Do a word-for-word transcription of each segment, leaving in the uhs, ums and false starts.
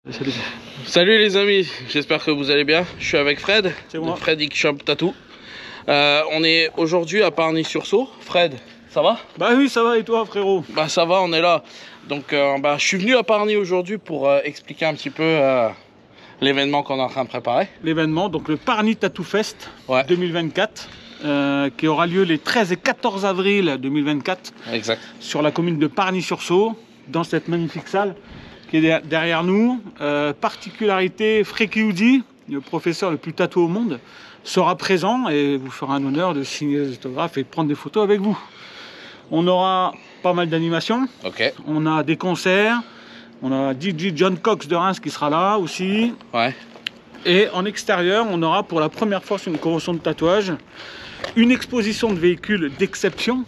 Salut. Salut les amis, j'espère que vous allez bien. Je suis avec Fred, C'est moi. de Fred Ink Shop Tattoo. Euh, on est aujourd'hui à Pargny-sur-Saulx. Fred, ça va? Bah oui, ça va et toi frérot? Bah ça va, on est là. Donc euh, bah, je suis venu à Pargny aujourd'hui pour euh, expliquer un petit peu euh, l'événement qu'on est en train de préparer. L'événement, donc le Pargny Tattoo Fest Ouais. deux mille vingt-quatre, euh, qui aura lieu les treize et quatorze avril deux mille vingt-quatre Exact. sur la commune de Pargny-sur-Saulx, dans cette magnifique salle qui est derrière nous. Euh, particularité, Freki Oudi, le professeur le plus tatoué au monde, sera présent et vous fera un honneur de signer les autographes et de prendre des photos avec vous. On aura pas mal d'animations, Ok. on a des concerts, on a D J John Cox de Reims qui sera là aussi. Ouais. Et en extérieur, on aura pour la première fois sur une convention de tatouage une exposition de véhicules d'exception.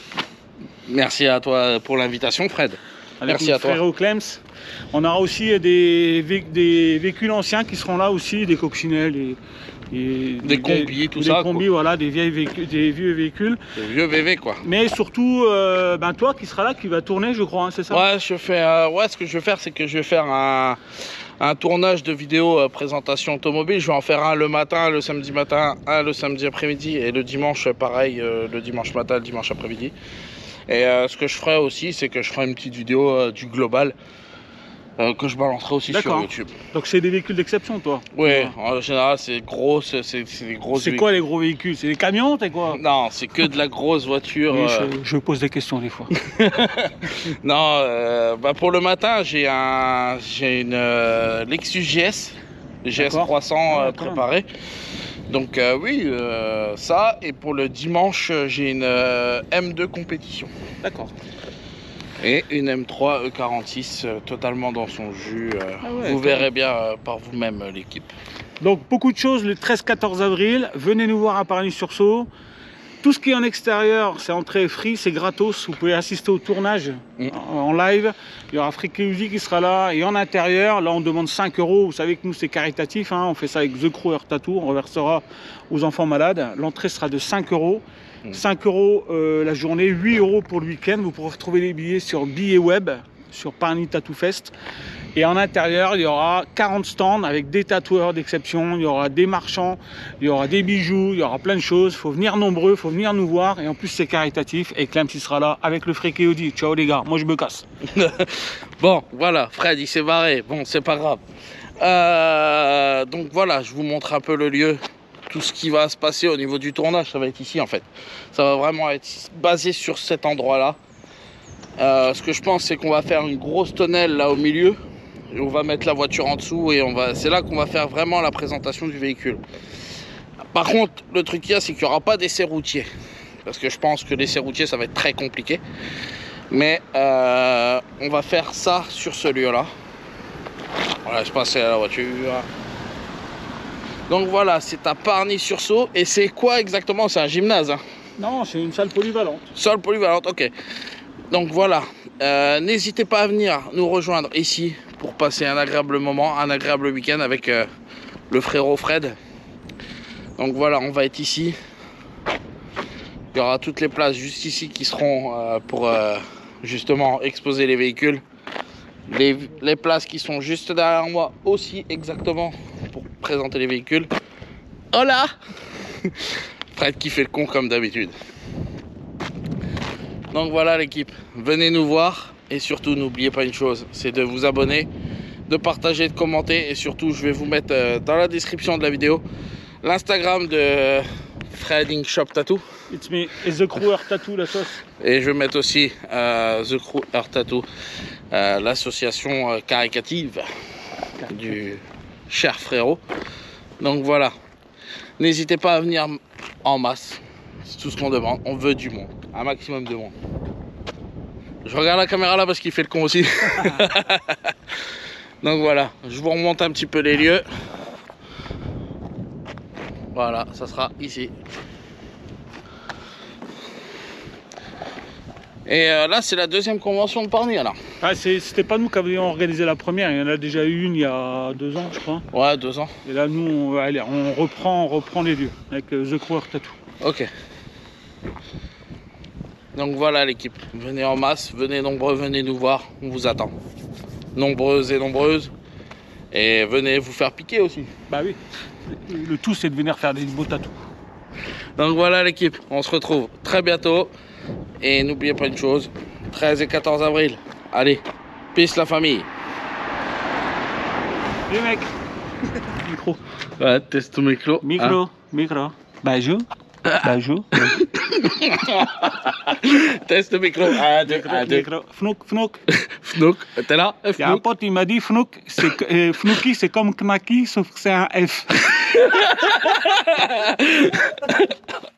Merci à toi pour l'invitation, Fred. Avec Merci mon à toi. frérot Clems. On aura aussi des, vé des véhicules anciens qui seront là aussi, des coccinelles, et, et Des combis, tout des ça, combis, quoi. voilà, des, vieilles véhicules, des vieux véhicules. Le vieux V V quoi. Mais surtout, euh, ben toi qui seras là, qui va tourner, je crois, hein, c'est ça? Ouais, je fais, euh, ouais, ce que je vais faire, c'est que je vais faire un, un tournage de vidéo euh, présentation automobile. Je vais en faire un le matin, le samedi matin, un le samedi après-midi et le dimanche, pareil, euh, le dimanche matin, le dimanche après-midi. Et euh, ce que je ferai aussi, c'est que je ferai une petite vidéo euh, du global euh, que je balancerai aussi sur YouTube. Donc c'est des véhicules d'exception, toi? Oui, en général, c'est gros, c'est des gros. C'est quoi les gros véhicules? C'est des camions, c'est quoi? Non, c'est que de la grosse voiture. Oui, euh... je, je pose des questions des fois. Non, euh, bah pour le matin, j'ai un, j'ai une euh, Lexus G S, G S trois cents euh, préparée. Donc euh, oui, euh, ça. Et pour le dimanche, j'ai une euh, M deux compétition. D'accord. Et une M trois E quarante-six euh, totalement dans son jus. Euh, Ah ouais, vous verrez bien euh, par vous-même euh, l'équipe. Donc beaucoup de choses le treize quatorze avril. Venez nous voir à Pargny-sur-Saulx. Tout ce qui est en extérieur, c'est entrée free, c'est gratos. Vous pouvez assister au tournage Mm. en, en live. Il y aura Freki Oudi qui sera là. Et en intérieur, là on demande cinq euros. Vous savez que nous c'est caritatif, hein. On fait ça avec The Crew Hair Tattoo. On reversera aux enfants malades. L'entrée sera de cinq euros. Mm. cinq euros euh, la journée, huit euros pour le week-end. Vous pourrez retrouver les billets sur billets web, sur Pargny Tattoo Fest. Et en intérieur, il y aura quarante stands avec des tatoueurs d'exception, il y aura des marchands, il y aura des bijoux, il y aura plein de choses. Il faut venir nombreux, il faut venir nous voir. Et en plus, c'est caritatif. Et Clem, il sera là avec le Freki Oudi. Ciao les gars, moi je me casse. Bon, voilà, Fred, il s'est barré. Bon, c'est pas grave. Euh, donc voilà, je vous montre un peu le lieu. Tout ce qui va se passer au niveau du tournage, ça va être ici en fait. Ça va vraiment être basé sur cet endroit-là. Euh, ce que je pense, c'est qu'on va faire une grosse tonnelle là au milieu. Et on va mettre la voiture en dessous et on va, c'est là qu'on va faire vraiment la présentation du véhicule. Par contre, le truc qu'il y a, c'est qu'il n'y aura pas d'essai routier. Parce que je pense que l'essai routier, ça va être très compliqué. Mais euh, on va faire ça sur ce lieu-là. Voilà, je passe à la voiture. Donc voilà, c'est à Pargny-sur-Saulx. Et c'est quoi exactement? C'est un gymnase, hein? Non, c'est une salle polyvalente. Salle polyvalente, ok. Donc voilà, euh, n'hésitez pas à venir nous rejoindre ici pour passer un agréable moment, un agréable week-end avec euh, le frérot Fred. Donc voilà, on va être ici. Il y aura toutes les places juste ici qui seront euh, pour euh, justement exposer les véhicules. Les, les places qui sont juste derrière moi aussi exactement pour présenter les véhicules. Hola. Fred qui fait le con comme d'habitude. Donc voilà l'équipe, venez nous voir et surtout n'oubliez pas une chose, c'est de vous abonner, de partager, de commenter et surtout je vais vous mettre euh, dans la description de la vidéo l'Instagram de Fred Ink Shop Tattoo. It's me, et The Crew Hair Tattoo, la sauce. Et je vais mettre aussi euh, The Crew Hair Tattoo, euh, l'association euh, caricative du cher frérot. Donc voilà, n'hésitez pas à venir en masse, c'est tout ce qu'on demande, on veut du monde. Un maximum de monde. Je regarde la caméra là parce qu'il fait le con aussi. Donc voilà, je vous remonte un petit peu les lieux. Voilà, ça sera ici. Et euh, là, c'est la deuxième convention de Pargny alors. Ah, c'était pas nous qui avions organisé la première, il y en a déjà eu une il y a deux ans, je crois. Ouais, deux ans. Et là, nous, on, allez, on, reprend, on reprend les lieux avec euh, The Crew Hair Tattoo. Ok. Donc voilà l'équipe, venez en masse, venez nombreux, venez nous voir, on vous attend. Nombreuses et nombreuses, Et venez vous faire piquer aussi. Bah oui. Le tout, c'est de venir faire des beaux tatous. Donc voilà l'équipe, on se retrouve très bientôt. Et n'oubliez pas une chose, treize et quatorze avril. Allez, peace la famille. Les mecs. Micro. Ouais, teste micro. Micro. Hein? Micro. Bonjour. Bonjour. Teste micro. Un, deux, un, deux. Micro. Fnouk, Fnouk. Fnouk, t'es là? Il y a un pote, il m'a dit Fnouk, c'est euh, Fnouki, c'est comme Knaki, sauf que c'est un F.